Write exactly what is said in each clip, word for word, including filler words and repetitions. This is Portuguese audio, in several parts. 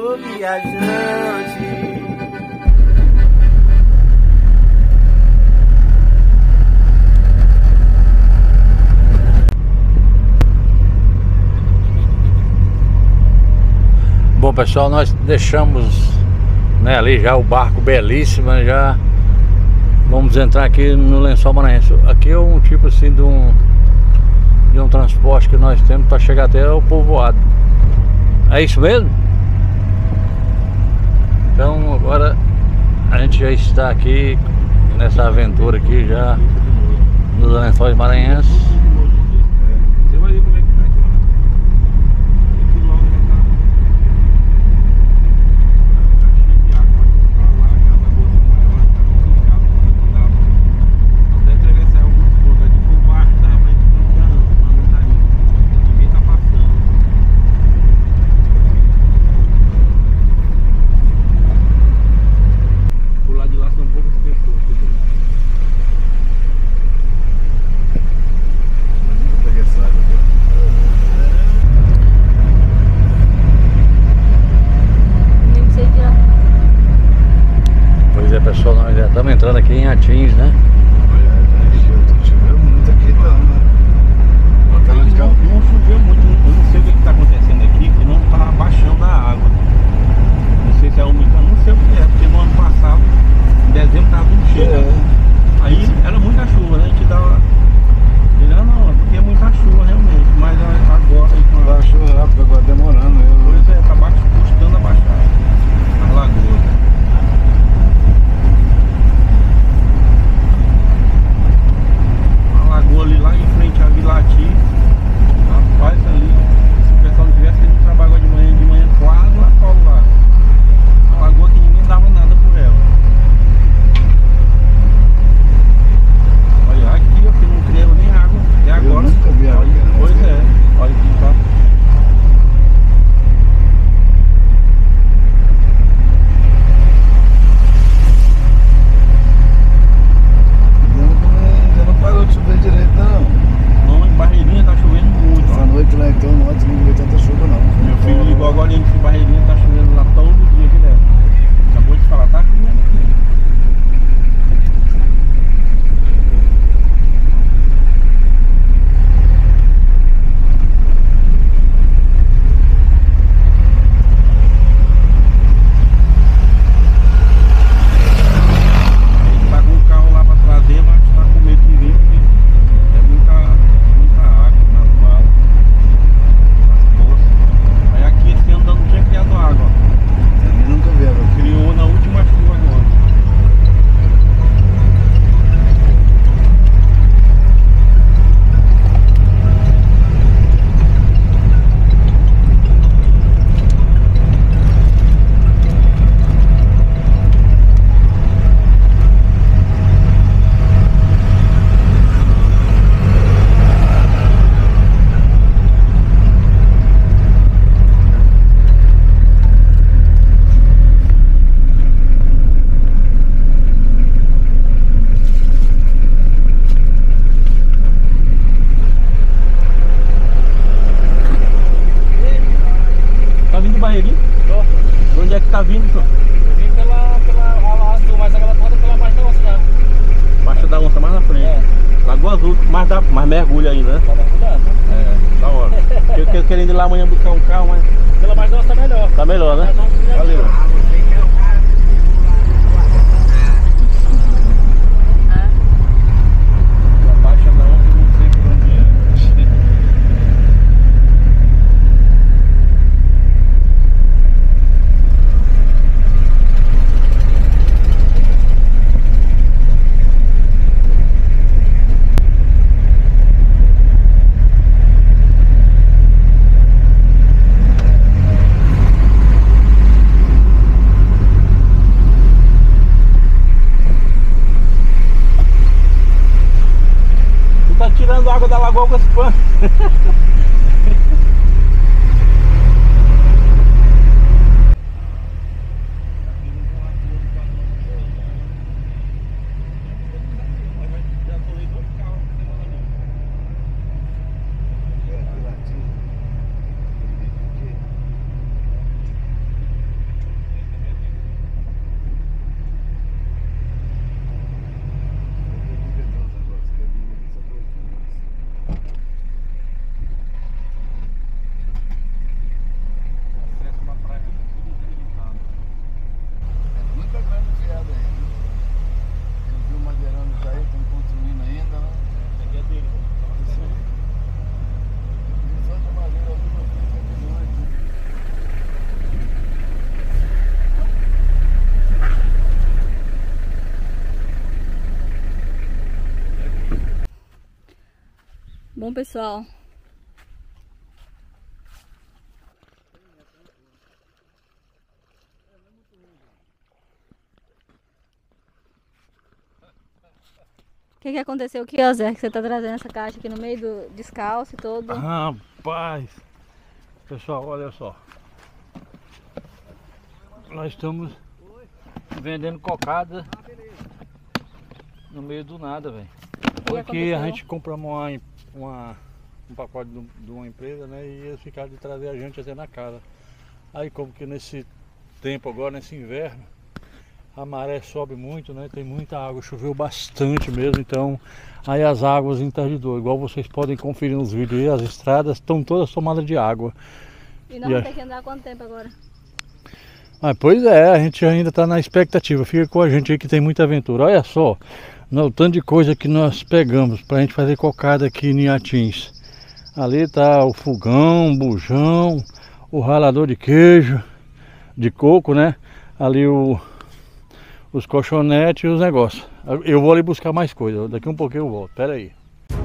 do viajante. Bom, pessoal, nós deixamos, né, ali já o barco belíssimo, né, já vamos entrar aqui no Lençol Maranhense. Aqui é um tipo assim de um de um transporte que nós temos para chegar até o povoado. É isso mesmo? Então agora a gente já está aqui nessa aventura aqui já nos Lençóis Maranhenses. Pessoal, nós já estamos entrando aqui em Atins, né? Choveu muito aqui, tá, né? Não, não choveu muito, eu não sei o que está acontecendo aqui, que não está baixando a água. Não sei se é umidade, não sei o que é, porque no ano passado, em dezembro, estava muito cheio. É. Aí era muita chuva, né? A gente dava. Não, não, é porque é muita chuva realmente, mas agora. Baixou rápido, agora demorando. Eu... Pois é, está custando a baixar as lagoas. Ali lá em frente à Vilati, rapaz, ali, se o pessoal não tivesse ido trabalhar de manhã, de manhã quase lá fora lá. Uma lagoa que ninguém dava nada por ela. Olha aqui, ó, que não criava nem água até agora. Eu nunca vi água. Pois é, olha aqui, tá? Parou de chover direito, não. Não, em Barreirinha tá chovendo muito. Essa noite lá então, ontem não veio tanta chuva não. Meu filho ligou agora em Barreirinha, tá chovendo lá todo dia direto. Acabou de falar, tá chovendo aqui. De onde é que tá vindo, senhor? Eu vim pela, pela Ala Azul, mas agora tá pela Baixa da Onça já. Baixa da Onça, mais na frente. É. Lagoa Azul, mais, dá, mais mergulho ainda, né? Tá mergulhando? É, da hora. Eu quero querendo ir lá amanhã buscar um carro, mas... Pela Baixa da Onça tá melhor. Tá melhor, né? Valeu. Baixa da Onça, não sei por onde é. Tirando água da lagoa com esse pano. Bom, pessoal, o que que aconteceu aqui, ó, Zé? Que você tá trazendo essa caixa aqui no meio do descalço e todo. Rapaz, pessoal, olha só. Nós estamos vendendo cocada no meio do nada, velho. Porque a gente compramos uma, uma, um pacote de, de uma empresa, né? E eles ficaram de trazer a gente até na casa. Aí como que nesse tempo agora, nesse inverno, a maré sobe muito, né? Tem muita água, choveu bastante mesmo, então aí as águas interditaram. Igual vocês podem conferir nos vídeos aí, as estradas estão todas tomadas de água. E nós vamos ter que andar quanto tempo agora? Ah, pois é, a gente ainda está na expectativa. Fica com a gente aí que tem muita aventura. Olha só, o tanto de coisa que nós pegamos para a gente fazer cocada aqui em Atins. Ali tá o fogão, o bujão, o ralador de queijo, de coco, né? Ali o, os colchonetes e os negócios. Eu vou ali buscar mais coisa, daqui um pouquinho eu volto, pera aí.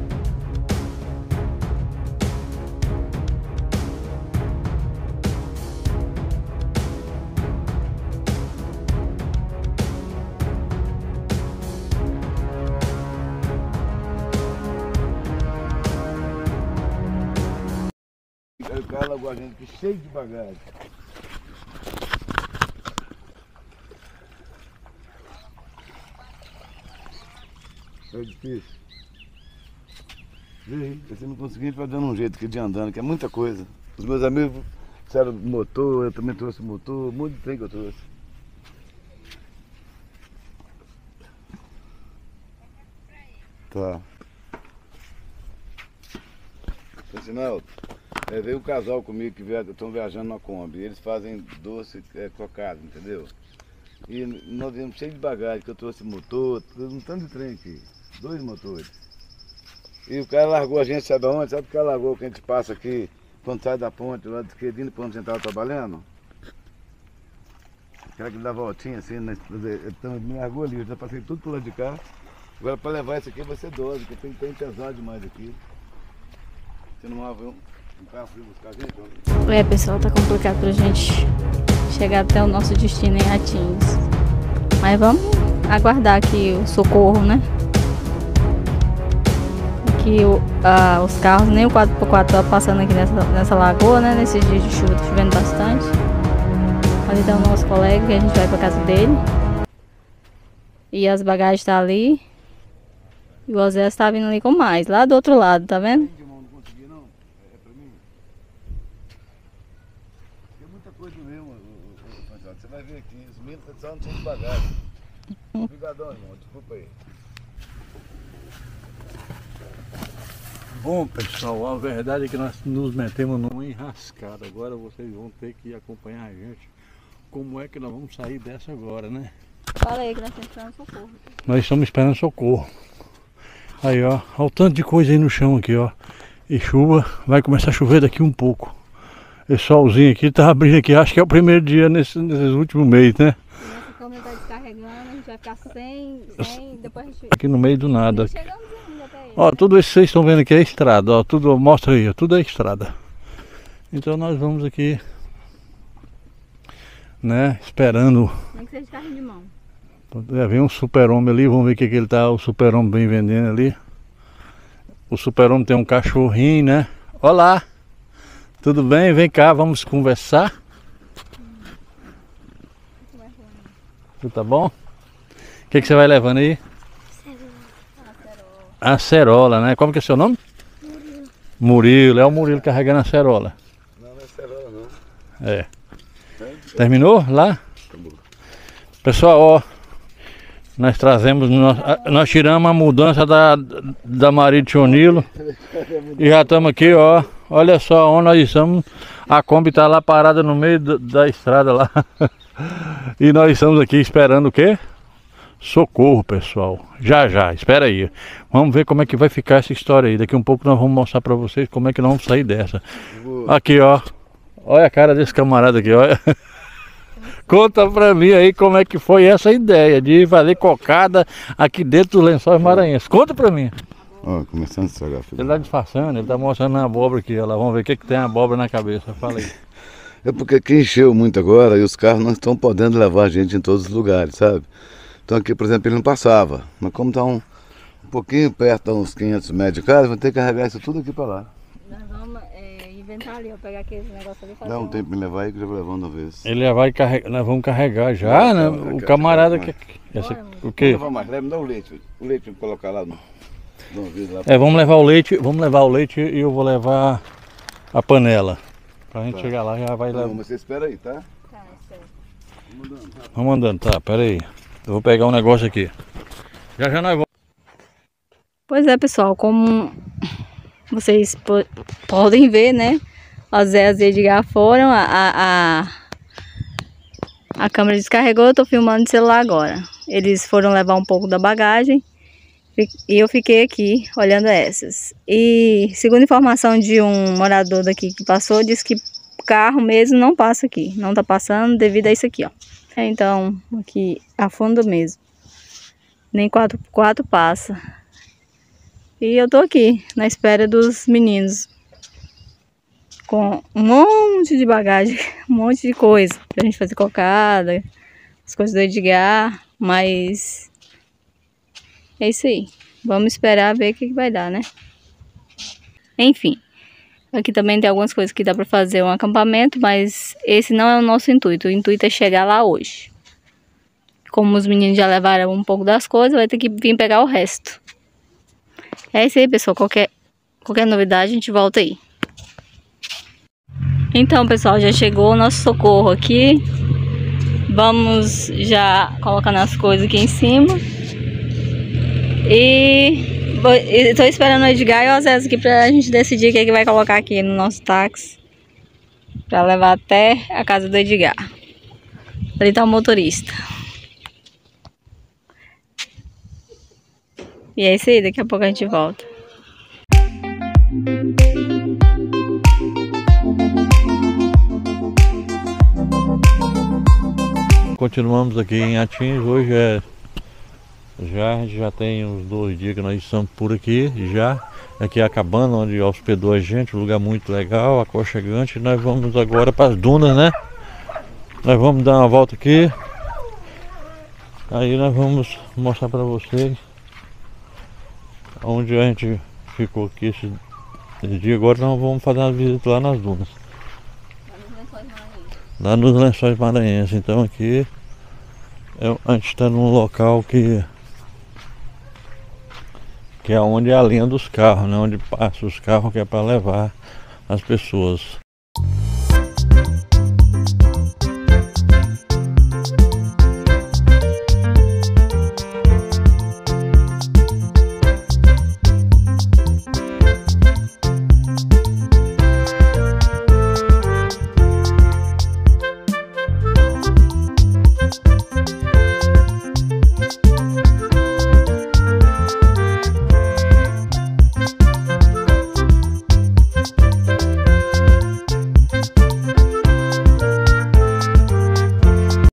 O cara largou a gente aqui cheio de bagagem. É difícil. Vê aí, você não conseguiu, vai dando um jeito aqui de andando, que é muita coisa. Os meus amigos trouxeram motor, eu também trouxe motor, um monte de trem que eu trouxe. Tá. Sinal, é, veio um casal comigo que estão viajando na Kombi. Eles fazem doce é, cocado, entendeu? E nós viemos cheio de bagagem, que eu trouxe motor, um tanto de trem aqui. Dois motores. E o cara largou a gente, sabe aonde? Sabe o cara largou que a gente passa aqui, quando sai da ponte, lá de esquerdinho, quando a gente estava trabalhando? O cara que dá voltinha assim, né? Então me largou ali, eu já passei tudo pro lado de cá. Agora para levar isso aqui vai ser dose, porque tem trem pesado demais aqui. Você não vai ver um, um carro frio buscar a gente? É, pessoal, tá complicado pra gente chegar até o nosso destino em Atins. Mas vamos aguardar aqui o socorro, né? Aqui o, ah, os carros, nem o quatro por quatro tá passando aqui nessa, nessa lagoa, né? Nesses dias de chuva, tá chovendo bastante. Ali tá o nosso colega, que a gente vai pra casa dele. E as bagagens tá ali. E o Osés tá vindo ali com mais, lá do outro lado, tá vendo? Você vai ver aqui, os meninos estão só de bagagem. Obrigadão, irmão, desculpa aí. Bom, pessoal, a verdade é que nós nos metemos numa enrascada. Agora vocês vão ter que acompanhar a gente. Como é que nós vamos sair dessa agora, né? Fala aí que nós estamos esperando socorro. Nós estamos esperando socorro. Aí, ó, olha o tanto de coisa aí no chão aqui, ó. E chuva, vai começar a chover daqui um pouco. Esse solzinho aqui tá abrindo aqui, acho que é o primeiro dia nesse, nesses últimos meses, né? Nossa câmera tá descarregando, a gente vai ficar sem, sem, depois a gente... Aqui no meio do nada. Chegamos ainda até ele. Ó, tudo isso que vocês estão vendo aqui é estrada, ó, tudo, mostra aí, ó, tudo é estrada. Então nós vamos aqui, né, esperando. Nem que seja de carrinho de mão. É, vem um super-homem ali, vamos ver o que, que ele tá, o super-homem bem vendendo ali. O super-homem tem um cachorrinho, né? Olá! Tudo bem? Vem cá, vamos conversar. Tudo tá bom? O que, que você vai levando aí? A acerola, né? Como que é seu nome? Murilo. Murilo, é o Murilo carregando a acerola. Não, não é acerola não. É. Terminou lá? Acabou. Pessoal, ó. Nós trazemos, nós, nós tiramos a mudança da, da Maria de Chonilo. E já estamos aqui, ó. Olha só onde nós estamos. A Kombi está lá parada no meio da, da estrada lá. E nós estamos aqui esperando o quê? Socorro, pessoal. Já, já, espera aí. Vamos ver como é que vai ficar essa história aí. Daqui um pouco nós vamos mostrar para vocês como é que nós vamos sair dessa. Aqui, ó. Olha a cara desse camarada aqui, olha. Conta pra mim aí como é que foi essa ideia de fazer cocada aqui dentro dos Lençóis Maranhenses. Conta pra mim. Ó, começando a estragar, filho. Ele tá disfarçando, ele tá mostrando a abóbora aqui, olha lá, vamos ver o que, que tem a abóbora na cabeça, fala aí. É porque aqui encheu muito agora e os carros não estão podendo levar a gente em todos os lugares, sabe? Então aqui, por exemplo, ele não passava, mas como está um, um pouquinho perto, uns quinhentos metros de casa, vou ter que carregar isso tudo aqui para lá. Nós vamos é, inventar ali, eu pegar aqueles negócios ali e fazer Dá um um... tempo me levar aí que eu já vou levando uma vez. Ele vai carregar, nós vamos carregar já, né? O camarada que... Esse, o quê? Vamos levar mais, leva, me dá o leite, o leite para colocar lá no... Lá. É, vamos levar o leite, vamos levar o leite e eu vou levar a panela. Pra gente tá. chegar lá já vai levar. Não, mas você espera aí, tá? Tá, espera. Vamos andando, tá? Vamos andando, tá, pera aí. Eu vou pegar um negócio aqui. Já já nós vamos. Pois é, pessoal, como vocês podem ver, né? O Zé e o Edgar foram, a, a, a câmera descarregou, eu tô filmando de celular agora. Eles foram levar um pouco da bagagem. E eu fiquei aqui olhando essas. E segundo informação de um morador daqui que passou, disse que carro mesmo não passa aqui. Não tá passando devido a isso aqui, ó. Então, aqui a fundo mesmo. Nem quatro por quatro passa. E eu tô aqui na espera dos meninos. Com um monte de bagagem, um monte de coisa. Pra gente fazer cocada, as coisas do Edgar, mas... é isso aí. Vamos esperar ver o que, que vai dar, né? Enfim. Aqui também tem algumas coisas que dá pra fazer um acampamento, mas esse não é o nosso intuito. O intuito é chegar lá hoje. Como os meninos já levaram um pouco das coisas, vai ter que vir pegar o resto. É isso aí, pessoal. Qualquer, qualquer novidade, a gente volta aí. Então, pessoal, já chegou o nosso socorro aqui. Vamos já colocando as coisas aqui em cima. E estou esperando o Edgar e o Zé aqui pra gente decidir o que, é que vai colocar aqui no nosso táxi. Pra levar até a casa do Edgar. Ali tá o motorista. E é isso aí, daqui a pouco a gente volta. Continuamos aqui em Atins, hoje é... Já, a gente já tem uns dois dias que nós estamos por aqui, já. Aqui é a cabana onde hospedou a gente, um lugar muito legal, aconchegante. Nós vamos agora para as dunas, né? Nós vamos dar uma volta aqui. Aí nós vamos mostrar para vocês onde a gente ficou aqui esse, esse dia. Agora nós vamos fazer uma visita lá nas dunas. Lá nos Lençóis Maranhenses. Então aqui é, a gente está num local que que é onde é a linha dos carros, né? Onde passa os carros que é para levar as pessoas.